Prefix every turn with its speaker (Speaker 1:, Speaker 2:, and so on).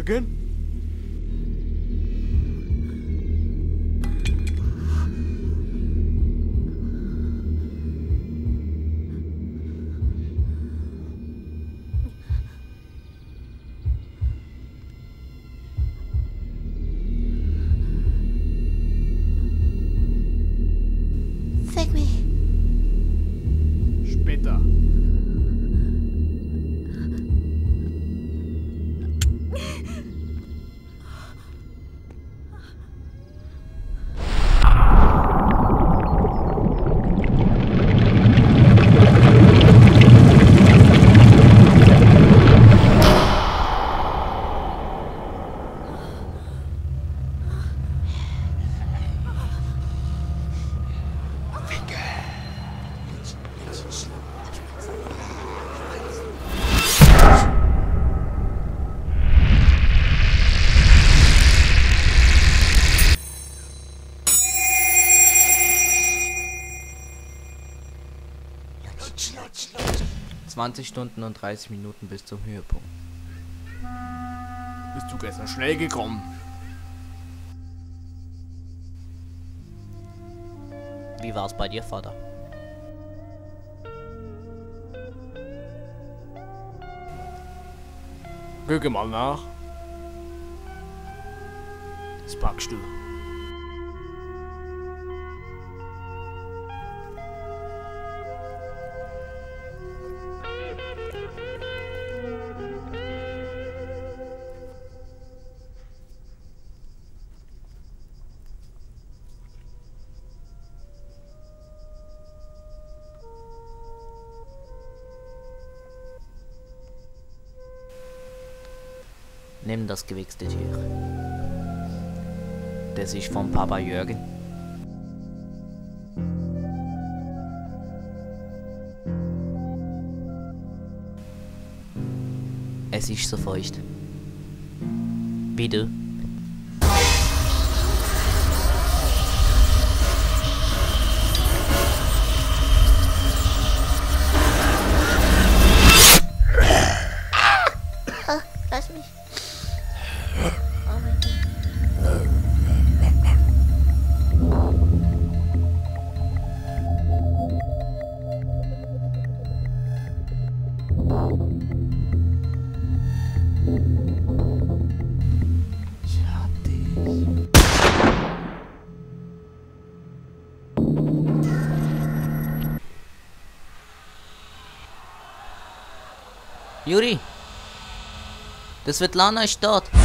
Speaker 1: Jürgen?
Speaker 2: Fick mich.
Speaker 1: Später.
Speaker 3: Lutsch. 20 Stunden und 30 Minuten bis zum Höhepunkt.
Speaker 1: Bist du gestern schnell gekommen?
Speaker 3: Wie war's bei dir, Vater?
Speaker 1: Gucke mal nach. Das packst du.
Speaker 3: Nimm das gewichste Tier. Das ist vom Papa Jürgen. Es ist so feucht. Wie du.
Speaker 2: Lass mich. Oh mein Gott.
Speaker 1: Ich hab dich.
Speaker 3: Juri! Das Svetlana ist dort.